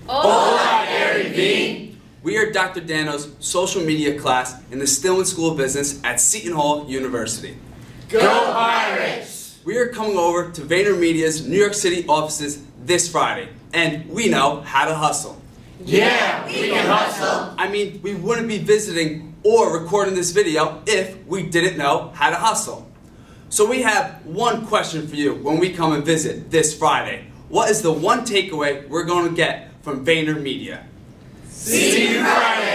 Hola, Gary Vee! We are Dr. Dano's social media class in the Stillman School of Business at Seton Hall University. Go Pirates! We are coming over to VaynerMedia's New York City offices this Friday, and we know how to hustle. Yeah, we can hustle! I mean, we wouldn't be visiting or recording this video if we didn't know how to hustle. So we have one question for you when we come and visit this Friday. What is the one takeaway we're going to get from VaynerMedia? See you Friday!